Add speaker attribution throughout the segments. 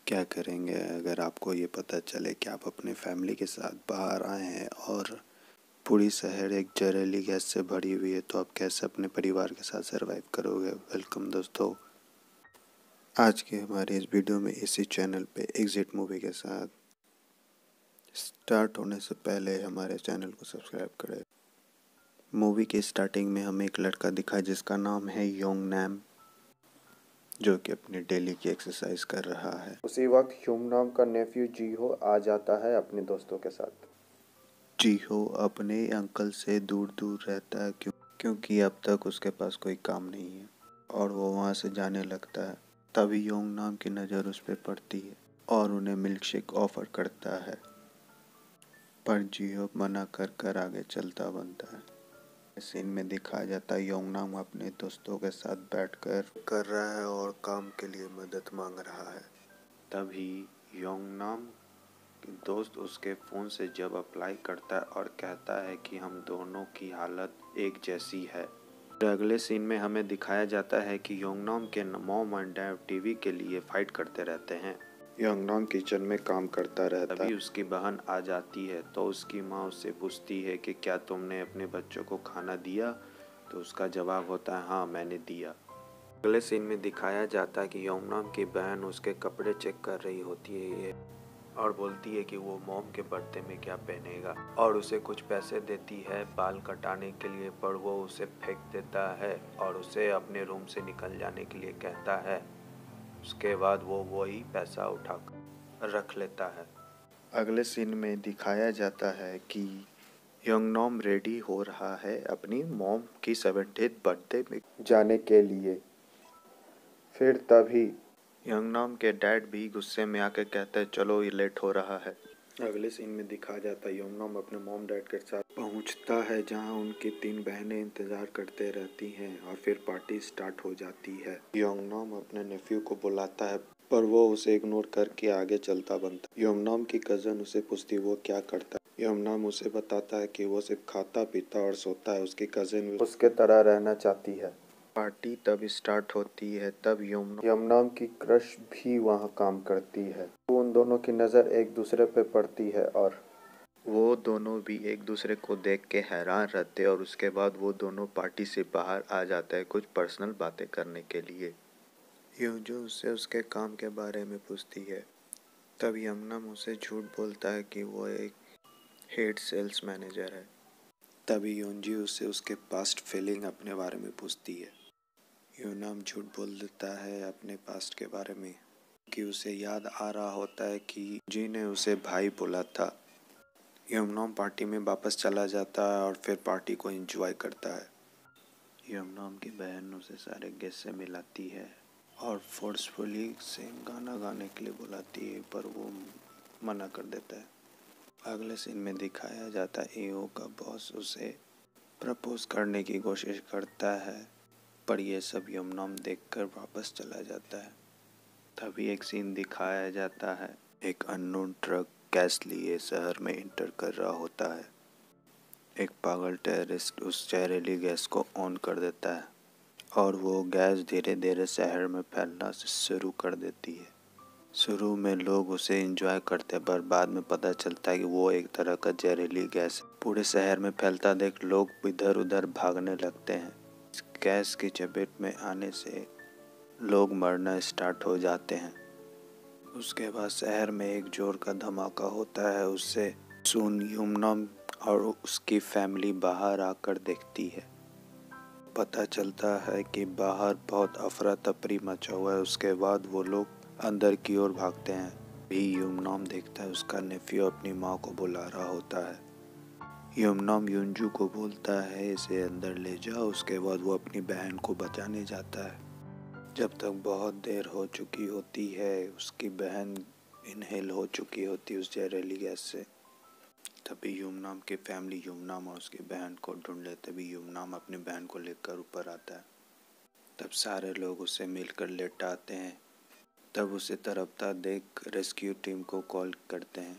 Speaker 1: क्या करेंगे अगर आपको ये पता चले कि आप अपने फैमिली के साथ बाहर आए हैं और पूरी शहर एक जहरीली गैस से भरी हुई है, तो आप कैसे अपने परिवार के साथ सरवाइव करोगे। वेलकम दोस्तों, आज के हमारे इस वीडियो में इसी चैनल पे एग्जिट मूवी के साथ स्टार्ट होने से पहले हमारे चैनल को सब्सक्राइब करें। मूवी की स्टार्टिंग में हमें एक लड़का दिखा जिसका नाम है योंग नैम, जो कि अपनी डेली की एक्सरसाइज कर रहा है।
Speaker 2: उसी वक्त ह्यूम नाम का नेफ्यू जीहो आ जाता है अपने दोस्तों के साथ।
Speaker 1: जीहो अपने अंकल से दूर दूर रहता है क्योंकि अब तक उसके पास कोई काम नहीं है और वो वहाँ से जाने लगता है। तभी योंग नाम की नज़र उस पर पड़ती है और उन्हें मिल्क शेक ऑफर करता है, पर जीहो मना कर कर आगे चलता बनता है। सीन में दिखाया जाता है योंग नाम अपने दोस्तों के साथ बैठकर कर रहा है और काम के लिए मदद मांग रहा है। तभी योंग नाम दोस्त उसके फ़ोन से जब अप्लाई करता है और कहता है कि हम दोनों की हालत एक जैसी है। और अगले सीन में हमें दिखाया जाता है कि योंगनाम के मॉम और डैड टीवी के लिए फाइट करते रहते हैं। योंगनाम किचन में काम करता रहता है। तभी उसकी बहन आ जाती है तो उसकी माँ उससे पूछती है कि क्या तुमने अपने बच्चों को खाना दिया, तो उसका जवाब होता है हाँ मैंने दिया। अगले सीन में दिखाया जाता है कि योंगनाम की बहन उसके कपड़े चेक कर रही होती है और बोलती है कि वो मॉम के बर्थडे में क्या पहनेगा और उसे कुछ पैसे देती है बाल कटाने के लिए, पर वो उसे फेंक देता है और उसे अपने रूम से निकल जाने के लिए कहता है। उसके बाद वो वही पैसा उठाकर रख लेता है। अगले सीन में दिखाया जाता है कि योंगनॉम रेडी हो रहा है अपनी मॉम की 70th बर्थडे में
Speaker 2: जाने के लिए फिर तभी
Speaker 1: योंगनॉम के डैड भी गुस्से में आके कहते हैं चलो ये लेट हो रहा है। अगले सीन में दिखाया जाता है योंगनॉम अपने मॉम डैड के साथ पहुंचता है जहां उनकी 3 बहनें इंतजार करते रहती हैं और फिर पार्टी स्टार्ट हो जाती है। योंगनॉम अपने नेफ्यू को बुलाता है पर वो उसे इग्नोर करके आगे चलता बनता है। योंगनॉम की कजन उसे पूछती वो क्या करता है। योंगनॉम उसे बताता है कि वो सिर्फ खाता पीता और सोता है। उसकी कजन
Speaker 2: उसके तरह रहना चाहती है।
Speaker 1: पार्टी तब स्टार्ट होती है। तब
Speaker 2: यमनाम की क्रश भी वहाँ काम करती है। उन दोनों की नज़र एक दूसरे पे पड़ती है और
Speaker 1: वो दोनों भी एक दूसरे को देख के हैरान रहते और उसके बाद वो दोनों पार्टी से बाहर आ जाता है कुछ पर्सनल बातें करने के लिए। यूजू उससे उसके काम के बारे में पूछती है। तब यमुना मुझसे झूठ बोलता है कि वो एक हेड सेल्स मैनेजर है। तभी योंजी उससे उसके पास्ट फीलिंग अपने बारे में पूछती है। यूनाम झूठ बोल देता है अपने पास्ट के बारे में कि उसे याद आ रहा होता है कि जी ने उसे भाई बोला था। यमनॉम पार्टी में वापस चला जाता है और फिर पार्टी को एंजॉय करता है। यमनॉम की बहन उसे सारे गेस्ट से मिलाती है और फोर्सफुली से गाना गाने के लिए बुलाती है, पर वो मना कर देता है। अगले सीन में दिखाया जाता है ईओ का बॉस उसे प्रपोज करने की कोशिश करता है, पर यह सब यमनॉम देखकर वापस चला जाता है। तभी एक सीन दिखाया जाता है, एक अननोन ट्रक गैस लिए शहर में इंटर कर रहा होता है। एक पागल टेररिस्ट उस जहरीली गैस को ऑन कर देता है और वो गैस धीरे धीरे शहर में फैलना शुरू कर देती है। शुरू में लोग उसे एंजॉय करते हैं, पर बाद में पता चलता है कि वो एक तरह का जहरीली गैस है। पूरे शहर में फैलता देख लोग इधर उधर भागने लगते हैं। इस गैस की चपेट में आने से लोग मरना स्टार्ट हो जाते हैं। उसके बाद शहर में एक जोर का धमाका होता है। उससे सुन युमनम और उसकी फैमिली बाहर आकर देखती है। पता चलता है कि बाहर बहुत अफरा तफरी मचा हुआ है। उसके बाद वो लोग अंदर की ओर भागते हैं। भी युमनम देखता है उसका नेफ्यू अपनी माँ को बुला रहा होता है। युमनम युंजू को बोलता है इसे अंदर ले जाओ। उसके बाद वो अपनी बहन को बचाने जाता है। जब तक बहुत देर हो चुकी होती है, उसकी बहन इनहेल हो चुकी होती उस जहरीली गैस से। तभी युमनाम की फैमिली युमनाम और उसकी बहन को ढूंढ लेते। तभी युमनाम अपनी बहन को लेकर ऊपर आता है। तब सारे लोग उसे मिलकर लेट आते हैं। तब उसे तड़पता देख रेस्क्यू टीम को कॉल करते हैं।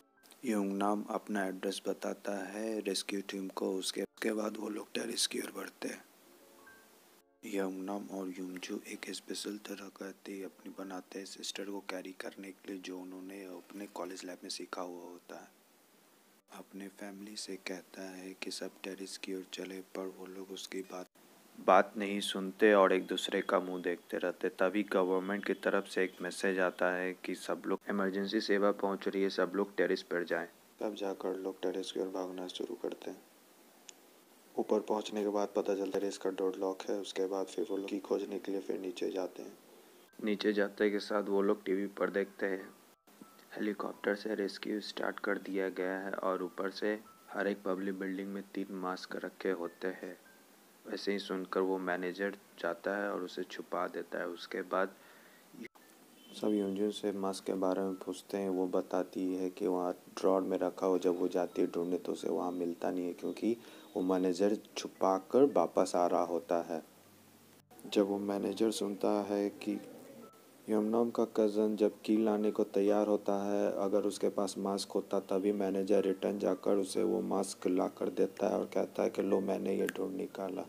Speaker 1: युमनाम अपना एड्रेस बताता है रेस्क्यू टीम को। उसके बाद वो लोग टेरेस की ओर बढ़ते हैं। यमनाम और युमजू एक स्पेशल तरह का टी अपनी बनाते हैं सिस्टर को कैरी करने के लिए, जो उन्होंने अपने कॉलेज लाइफ में सीखा हुआ होता है। अपने फैमिली से कहता है कि सब टेरेस की ओर चले, पर वो लोग उसकी बात नहीं सुनते और एक दूसरे का मुंह देखते रहते। तभी गवर्नमेंट की तरफ से एक मैसेज आता है कि सब लोग, इमरजेंसी सेवा पहुंच रही है, सब लोग टेरेस पर जाएं। तब जाकर लोग टेरेस की ओर भागना शुरू करते हैं। ऊपर पहुंचने के बाद पता चलता है टेरेस का डोर लॉक है। उसके बाद फिर वो लोग की खोजने के लिए फिर नीचे जाते हैं। नीचे जाते के साथ वो लोग टीवी पर देखते हैं हेलीकॉप्टर से रेस्क्यू स्टार्ट कर दिया गया है और ऊपर से हर एक पब्लिक बिल्डिंग में 3 मास्क रखे होते हैं। वैसे ही सुनकर वो मैनेजर जाता है और उसे छुपा देता है। उसके बाद सब यूंजू से मास्क के बारे में पूछते हैं। वो बताती है कि वहाँ ड्रॉर में रखा हो। जब वो जाती है ढूंढने तो उसे वहाँ मिलता नहीं है, क्योंकि वो मैनेजर छुपा कर वापस आ रहा होता है। जब वो मैनेजर सुनता है कि यमनाम का कज़न जब की लाने को तैयार होता है, अगर उसके पास मास्क होता तभी मैनेजर रिटर्न जाकर उसे वो मास्क ला कर देता है और कहता है कि लो, मैंने ये ढूंढ निकाला।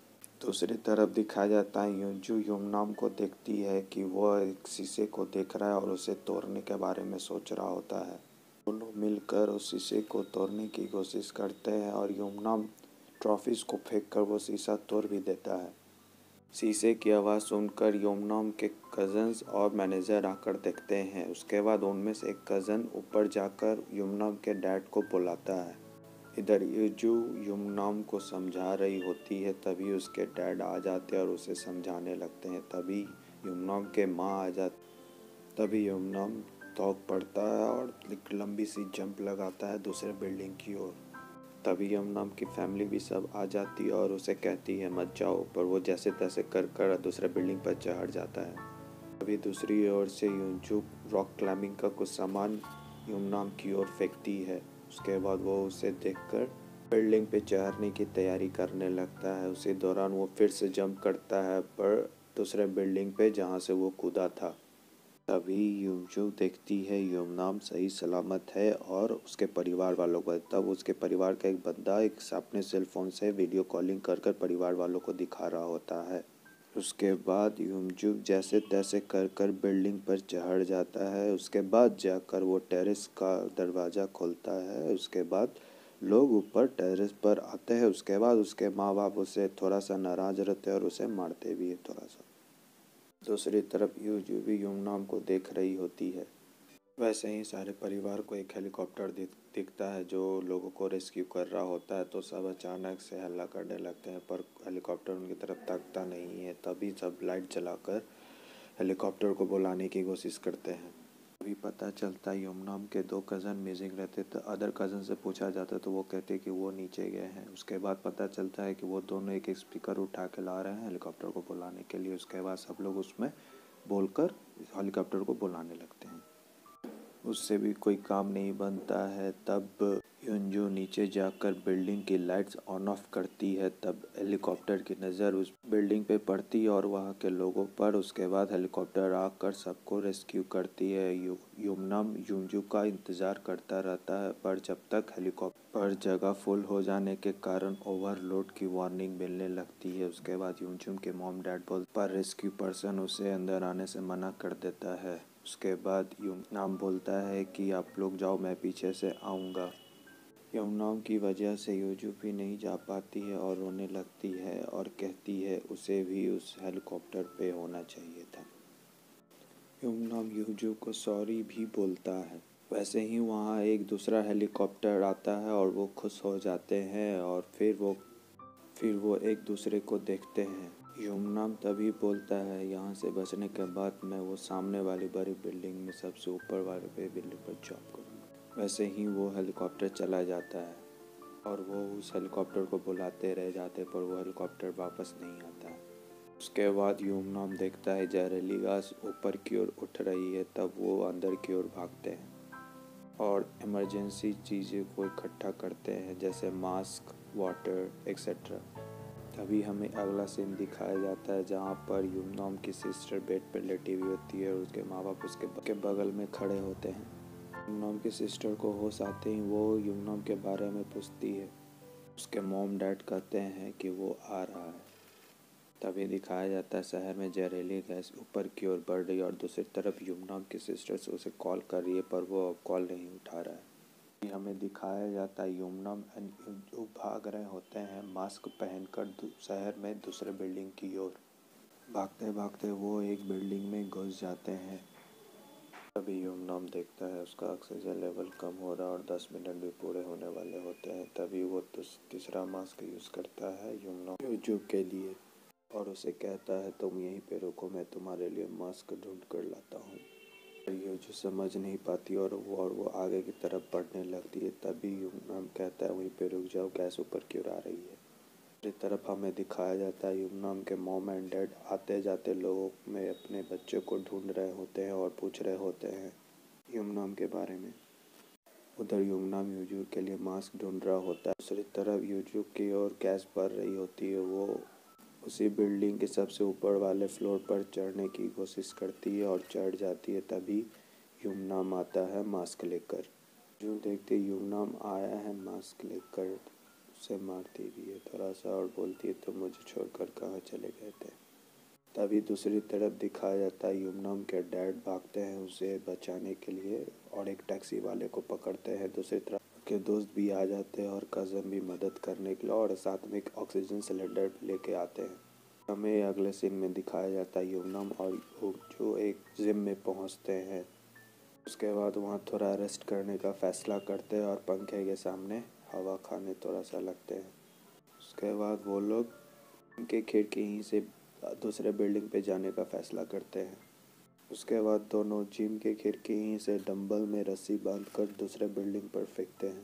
Speaker 1: दूसरी तरफ दिखाया जाता है युंजू यमनाम को देखती है कि वो एक शीशे को देख रहा है और उसे तोड़ने के बारे में सोच रहा होता है। दोनों मिलकर उस शीशे को तोड़ने की कोशिश करते हैं और यमनाम ट्रॉफीज को फेंककर वो शीशा तोड़ भी देता है। शीशे की आवाज़ सुनकर यमनाम के कज़न्स और मैनेजर आकर देखते हैं। उसके बाद उनमें से एक कज़न ऊपर जाकर यमनाम के डैड को बुलाता है। इधर युजू यमनाम को समझा रही होती है, तभी उसके डैड आ जाते हैं और उसे समझाने लगते हैं। तभी यमनाम के माँ आ जाती। तभी यमनाम दौड़ पड़ता है और एक लंबी सी जंप लगाता है दूसरे बिल्डिंग की ओर। तभी यमनाम की फैमिली भी सब आ जाती है और उसे कहती है मत जाओ, पर वो जैसे तैसे कर दूसरे बिल्डिंग पर चढ़ जाता है। तभी दूसरी ओर से युंजू रॉक क्लाइंबिंग का कुछ सामान यमनाम की ओर फेंकती है। उसके बाद वो उसे देखकर बिल्डिंग पे चढ़ने की तैयारी करने लगता है। उसी दौरान वो फिर से जंप करता है, पर दूसरे बिल्डिंग पे जहाँ से वो कूदा था। तभी युंजू देखती है यमनाम सही सलामत है और उसके परिवार वालों को। तब उसके परिवार का एक बंदा अपने सेल फोन से वीडियो कॉलिंग कर परिवार वालों को दिखा रहा होता है। उसके बाद युंजू जैसे तैसे कर बिल्डिंग पर चढ़ जाता है। उसके बाद जाकर वो टेरेस का दरवाज़ा खोलता है। उसके बाद लोग ऊपर टेरेस पर आते हैं। उसके बाद उसके माँ बाप उसे थोड़ा सा नाराज़ रहते हैं और उसे मारते भी है थोड़ा सा। दूसरी तरफ युजू भी यमनाम को देख रही होती है। वैसे ही सारे परिवार को एक हेलीकॉप्टर दिखता है जो लोगों को रेस्क्यू कर रहा होता है। तो सब अचानक से हल्ला करने लगते हैं, पर हेलीकॉप्टर उनकी तरफ ताकता नहीं है। तभी सब लाइट जलाकर हेलीकॉप्टर को बुलाने की कोशिश करते हैं। अभी पता चलता है यमनाम के 2 कज़न मिसिंग रहते। तो अदर कज़न से पूछा जाता है तो वो कहते कि वो नीचे गए हैं। उसके बाद पता चलता है कि वो दोनों एक स्पीकर उठा के ला रहे हैं हेलीकॉप्टर को बुलाने के लिए। उसके बाद सब लोग उसमें बोलकर हेलीकॉप्टर को बुलाने लगते हैं। उससे भी कोई काम नहीं बनता है। तब युंजू नीचे जाकर बिल्डिंग की लाइट्स ऑन ऑफ करती है। तब हेलीकॉप्टर की नज़र उस बिल्डिंग पे पड़ती है और वहाँ के लोगों पर। उसके बाद हेलीकॉप्टर आकर सबको रेस्क्यू करती है। यमनाम युंजू का इंतज़ार करता रहता है, पर जब तक हेलीकॉप्टर जगह फुल हो जाने के कारण ओवरलोड की वार्निंग मिलने लगती है। उसके बाद युंजू के मॉम डैड पर रेस्क्यू पर्सन उसे अंदर आने से मना कर देता है। उसके बाद यमनाम बोलता है कि आप लोग जाओ, मैं पीछे से आऊँगा। यमनाम की वजह से युजू भी नहीं जा पाती है और रोने लगती है और कहती है उसे भी उस हेलीकॉप्टर पे होना चाहिए था। यमनाम युजू को सॉरी भी बोलता है। वैसे ही वहाँ एक दूसरा हेलीकॉप्टर आता है और वो खुश हो जाते हैं और फिर वो एक दूसरे को देखते हैं। यमनाम तभी बोलता है यहाँ से बचने के बाद मैं वो सामने वाली बड़ी बिल्डिंग में सबसे ऊपर वाले बिल्डिंग पर जॉब करूँगा। वैसे ही वो हेलीकॉप्टर चला जाता है और वो उस हेलीकॉप्टर को बुलाते रह जाते, पर वो हेलीकॉप्टर वापस नहीं आता। उसके बाद यमनाम देखता है जहरीली गैस ऊपर की ओर उठ रही है। तब वो अंदर की ओर भागते हैं और इमरजेंसी चीज़ें को इकट्ठा करते हैं, जैसे मास्क, वाटर एक्सेट्रा। तभी हमें अगला सीन दिखाया जाता है जहाँ पर यमनाम की सिस्टर बेड पर लेटी हुई होती है और उसके माँ बाप उसके बगल में खड़े होते हैं। यमनाम की सिस्टर को होश आते ही वो यमनाम के बारे में पूछती है। उसके मॉम डैड कहते हैं कि वो आ रहा है। तभी दिखाया जाता है शहर में जहरीली गैस ऊपर की ओर बढ़ रही है और दूसरी तरफ युमनाम की सिस्टर्स उसे कॉल कर रही है पर वो अब कॉल नहीं उठा रहा है। हमें दिखाया जाता है युमनाम एंड जो भाग रहे होते हैं मास्क पहनकर शहर में दूसरे बिल्डिंग की ओर। भागते भागते वो एक बिल्डिंग में घुस जाते हैं। तभी युमनाम देखता है उसका ऑक्सीजन लेवल कम हो रहा है और 10 मिनट भी पूरे होने वाले होते हैं। तभी वो तीसरा मास्क यूज़ करता है युमनाम यूजू के लिए और उसे कहता है तुम यहीं पे रुको, मैं तुम्हारे लिए मास्क ढूंढ कर लाता हूँ। यूजू समझ नहीं पाती और वो आगे की तरफ बढ़ने लगती है। तभी युमनाम कहता है वहीं पे रुक जाओ, गैस ऊपर क्यों आ रही है। दूसरी तरफ हमें दिखाया जाता है युमनाम के मॉम एंड डैड आते जाते लोगों में अपने बच्चे को ढूंढ रहे होते हैं और पूछ रहे होते हैं युमनाम के बारे में। उधर युमनाम यूजू के लिए मास्क ढूंढ रहा होता है। दूसरी तरफ यूजू की ओर गैस भर रही होती है। वो उसी बिल्डिंग के सबसे ऊपर वाले फ्लोर पर चढ़ने की कोशिश करती है और चढ़ जाती है। तभी युमनाम आता है मास्क लेकर। जो देखते युमनाम आया है मास्क लेकर उसे मारती भी है थोड़ा सा और बोलती है तुम मुझे छोड़कर कहाँ चले गए थे। तभी दूसरी तरफ दिखाया जाता है युमनाम के डैड भागते हैं उसे बचाने के लिए और एक टैक्सी वाले को पकड़ते हैं। दूसरी तरफ के दोस्त भी आ जाते हैं और कज़न भी मदद करने के लिए और साथ में एक ऑक्सीजन सिलेंडर लेके आते हैं। हमें अगले सीन में दिखाया जाता है युमनाम और जो एक जिम में पहुंचते हैं। उसके बाद वहाँ थोड़ा रेस्ट करने का फैसला करते हैं और पंखे के सामने हवा खाने थोड़ा सा लगते हैं। उसके बाद वो लोग उनके खिड़की ही से दूसरे बिल्डिंग पे जाने का फैसला करते हैं। उसके बाद दोनों जिम के खिड़की ही से डंबल में रस्सी बांधकर दूसरे बिल्डिंग पर फेंकते हैं।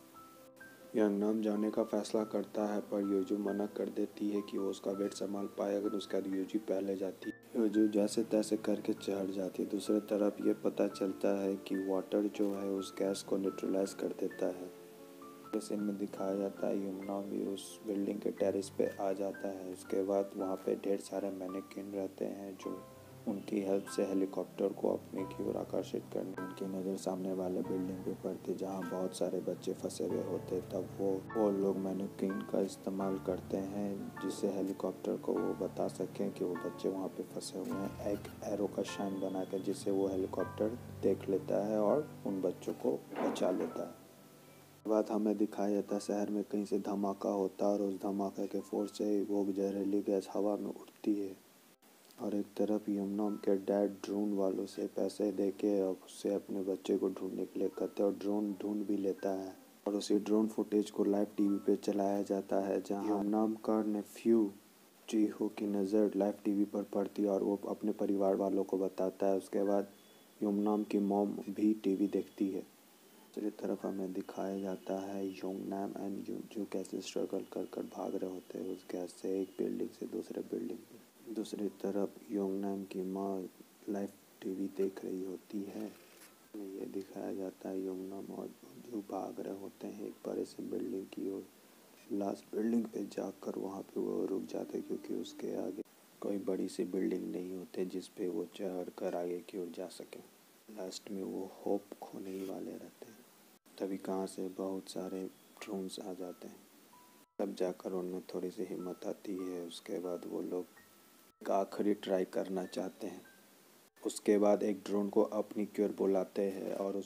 Speaker 1: युमनाम जाने का फैसला करता है पर यूजू मना कर देती है कि वो उसका वेट संभाल पाए। अगर उसके बाद यूजू पहले जाती है। यूजू जैसे तैसे करके चढ़ जाती है। दूसरी तरफ ये पता चलता है कि वाटर जो है उस गैस को न्यूट्रलाइज कर देता है। इस सीन में दिखाया जाता है युमनाम भी उस बिल्डिंग के टेरेस पे आ जाता है। उसके बाद वहाँ पे ढेर सारे मैनेक्विन रहते हैं जो उनकी हेल्प से हेलीकॉप्टर को अपने की ओर आकर्षित करने उनकी नज़र सामने वाले बिल्डिंग पे पड़ती जहाँ बहुत सारे बच्चे फंसे हुए होते। तब वो लोग मैनेक्विन का इस्तेमाल करते हैं जिससे हेलीकॉप्टर को वो बता सकें कि वो बच्चे वहाँ पे फंसे हुए हैं। एक एरो का शाइन बनाकर जिससे वो हेलीकॉप्टर देख लेता है और उन बच्चों को बचा लेता है। बाद हमें दिखाया जाता है शहर में कहीं से धमाका होता है और उस धमाके के फोर्स से वो जहरीली गैस हवा में उड़ती है और एक तरफ युमनाम के डैड ड्रोन वालों से पैसे देके उससे अपने बच्चे को ढूंढने के लिए कहते हैं और ड्रोन ढूंढ भी लेता है और उसी ड्रोन फुटेज को लाइव टीवी पे चलाया जाता है जहां युमनाम का नेफ्यू जीहो की नज़र लाइव टीवी पर पड़ती है और वो अपने परिवार वालों को बताता है। उसके बाद युमनाम की मॉम भी टीवी देखती है। दूसरी तरफ हमें दिखाया जाता है युमनाम एंड यूजू कैसे स्ट्रगल कर कर भाग रहे होते हैं उस गैस से एक बिल्डिंग से दूसरे बिल्डिंग पे। दूसरी तरफ युमनाम की माँ लाइव टीवी देख रही होती है। ये दिखाया जाता है युमनाम और यूजू भाग रहे होते हैं एक बड़े से बिल्डिंग की ओर। लास्ट बिल्डिंग पे जाकर वहाँ पे वो रुक जाते क्योंकि उसके आगे कोई बड़ी सी बिल्डिंग नहीं होती जिस पे वो चढ़ कर आगे की ओर जा सके। लास्ट में वो होप खोने ही वाले रहते हैं। तभी कहाँ से बहुत सारे ड्रोन्स आ जाते हैं। तब जाकर उनमें थोड़ी सी हिम्मत आती है। उसके बाद वो लोग एक आखिरी ट्राई करना चाहते हैं। उसके बाद एक ड्रोन को अपनी की ओर बुलाते हैं और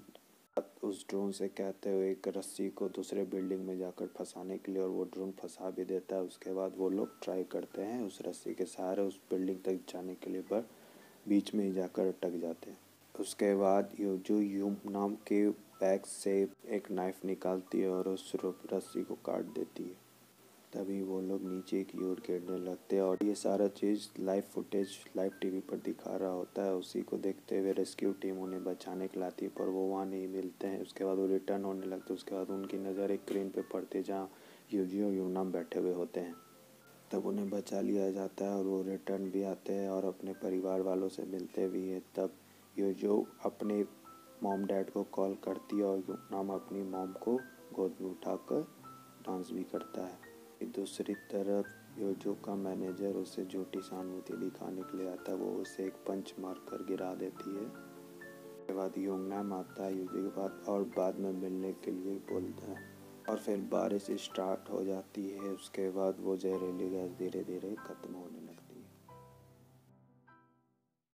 Speaker 1: उस ड्रोन से कहते हुए एक रस्सी को दूसरे बिल्डिंग में जाकर फंसाने के लिए और वो ड्रोन फंसा भी देता है। उसके बाद वो लोग ट्राई करते हैं उस रस्सी के सहारे उस बिल्डिंग तक जाने के लिए पर बीच में ही जाकर अटक जाते हैं। उसके बाद यूजू युमनाम के बैग से एक नाइफ निकालती है और उस रस्सी को काट देती है। तभी वो लोग नीचे की ओर गिरने लगते हैं और ये सारा चीज़ लाइव फुटेज लाइव टीवी पर दिखा रहा होता है। उसी को देखते हुए रेस्क्यू टीम उन्हें बचाने के लिए आती है पर वो वहाँ नहीं मिलते हैं। उसके बाद वो रिटर्न होने लगते हैं। उसके बाद उनकी नज़र एक क्रेन पे पड़ती है जहाँ यूजू और युमनाम बैठे हुए होते हैं। तब उन्हें बचा लिया जाता है और वो रिटर्न भी आते हैं और अपने परिवार वालों से मिलते भी हैं। तब यूजू अपने मॉम डैड को कॉल करती है और युमनाम अपनी मॉम को गोद में उठाकर डांस भी करता है। दूसरी तरफ यूजू का मैनेजर उसे झूठी सहानुभूति दिखाने के लिए आता है। वो उसे एक पंच मारकर गिरा देती है। उसके बाद युमनाम आता है यूजू के पास और बाद में मिलने के लिए बोलता है।
Speaker 2: और फिर बारिश स्टार्ट हो जाती है। उसके बाद वो जहरीली गैस धीरे धीरे खत्म होने लगती है।